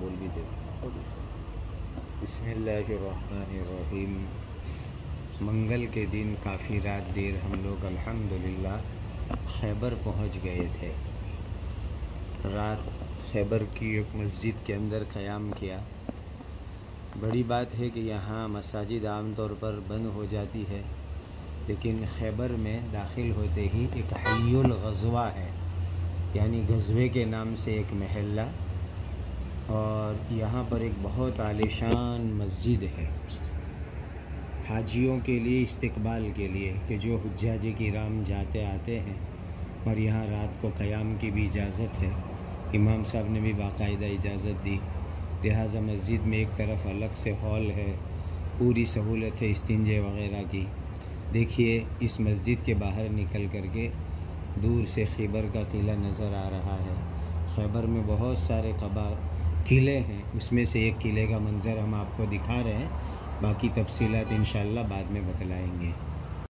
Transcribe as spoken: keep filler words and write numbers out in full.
بول بھی دیتے ہیں۔ بسم اللہ الرحمن الرحیم۔ منگل کے دن کافی رات دیر ہم لوگ الحمدللہ خیبر پہنچ گئے تھے۔ رات خیبر کی ایک مسجد کے اندر قیام کیا۔ بڑی بات ہے کہ یہاں مساجد عام طور پر بند ہو جاتی ہے، لیکن خیبر میں داخل ہوتے ہی ایک حی الغزوہ ہے، یعنی غزوے کے نام سے ایک محلہ، اور یہاں پر ایک بہت عالیشان مسجد ہے حاجیوں کے لیے، استقبال کے لیے، کہ جو حجاج کرام جاتے آتے ہیں، اور یہاں رات کو قیام کی بھی اجازت ہے۔ امام صاحب نے بھی باقاعدہ اجازت دی، لہٰذا مسجد میں ایک طرف الگ سے ہال ہے، پوری سہولت ہے استنجے وغیرہ کی۔ دیکھیے اس مسجد کے باہر نکل کر کے دور سے خیبر کا قلعہ نظر آ رہا ہے۔ خیبر میں بہت سارے قبا قلعے ہیں، اس میں سے ایک قلعے کا منظر ہم آپ کو دکھا رہے ہیں، باقی تفصیلات انشاءاللہ بعد میں بتلائیں گے۔